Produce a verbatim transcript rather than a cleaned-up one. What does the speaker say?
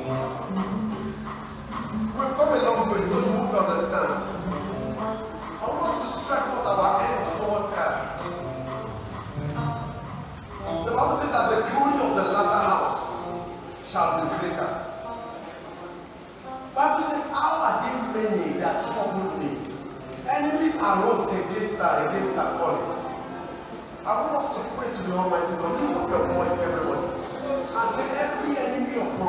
We've come a long way, so you won't understand. I want us to stretch out our hands towards her. The Bible says that the glory of the latter house shall be greater. The Bible says, how are they many that troubled me? Enemies arose against her, against her calling. I want us to pray to the Almighty God. Lift up your voice, everybody, and say, every enemy of